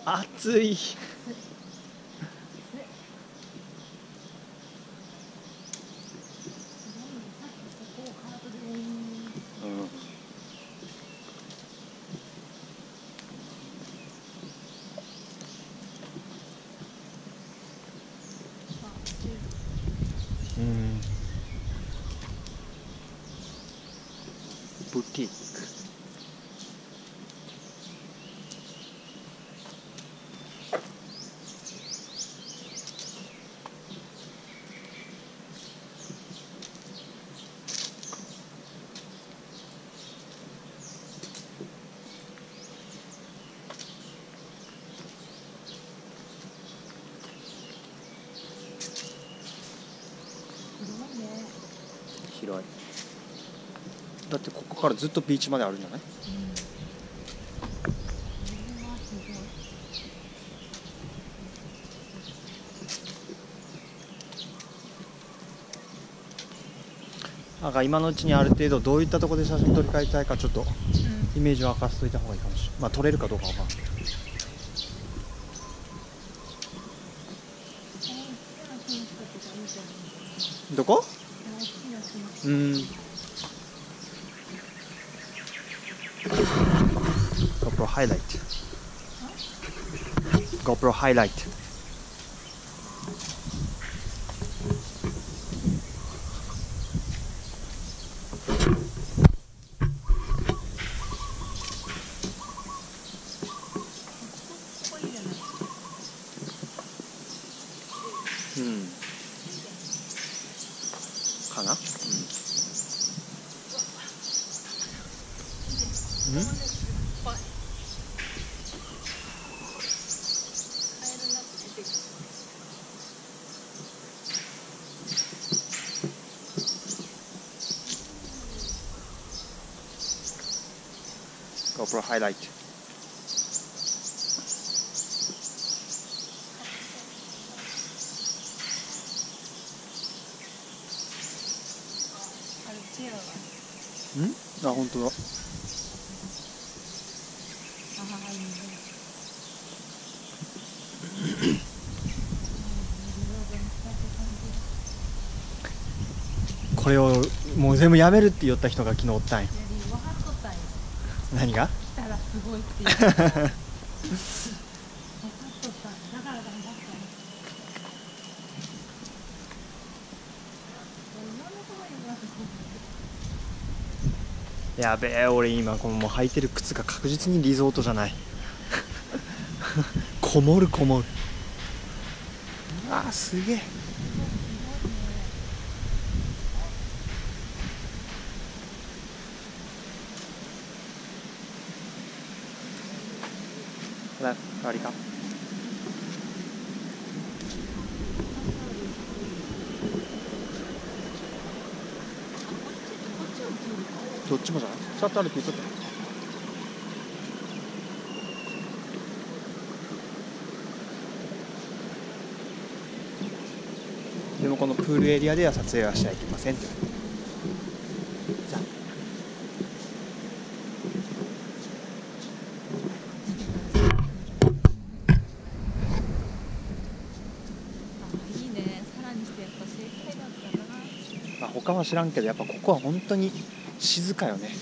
暑い。ブティック。広い。だってここからずっとビーチまであるんじゃない？なんか今のうちにある程度どういったところで写真撮り替えたいかちょっとイメージを明かしといた方がいいかもしれない。まあ撮れるかどうかわかんないけど。どこ？GoPro Highlight GoPro Highlightかな。GoPro Highlight。あ、本当だ。これをもう全部やめるって言った人が昨日おったんや。何が？来たらすごいって言う。分かっとったんや。だから頑張ったんや。やべえ、俺今このもう履いてる靴が確実にリゾートじゃない。こもるこもる。あー、すげえ。代わりか。どっちもじゃない？2つあるって言っとった。でもこのプールエリアでは撮影はしちゃいけませんって。じゃあいいね。さらにしてやっぱ正解だったな。まあ他は知らんけどやっぱここは本当に静かよね。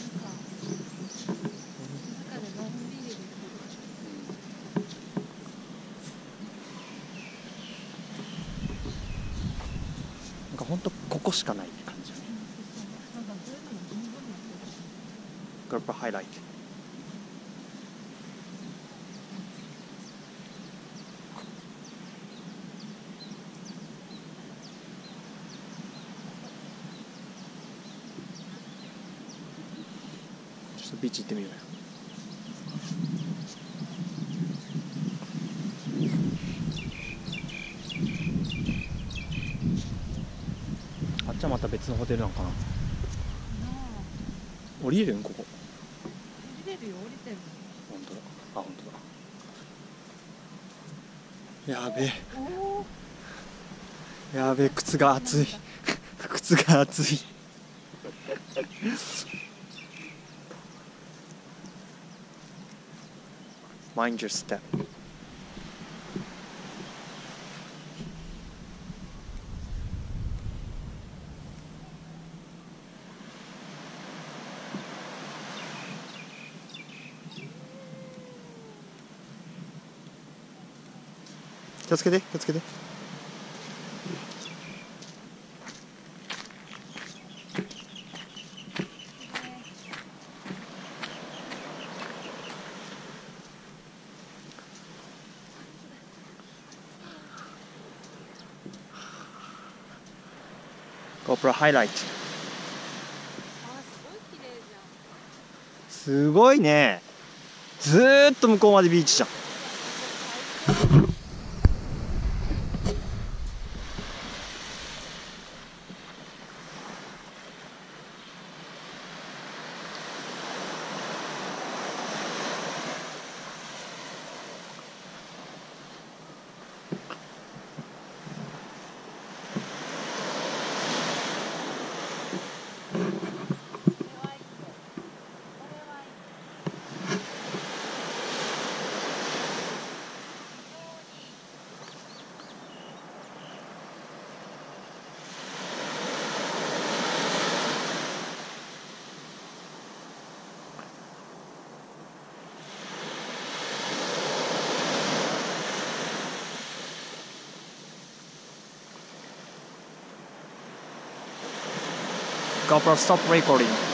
なんか本当ここしかないって感じ。GoPro Highlight。ちょっとビーチ行ってみようよ。あっちはまた別のホテルなのかな。降りれるんここ。降りれるよ、降りてる。本当だ。あ、本当だ。やべえ。やべえ、靴が熱い。靴が熱い。Mind your step。 気をつけて気をつけて。GoPro ハイライト。すごいね。ずーっと向こうまでビーチじゃん。GoPro stop recording.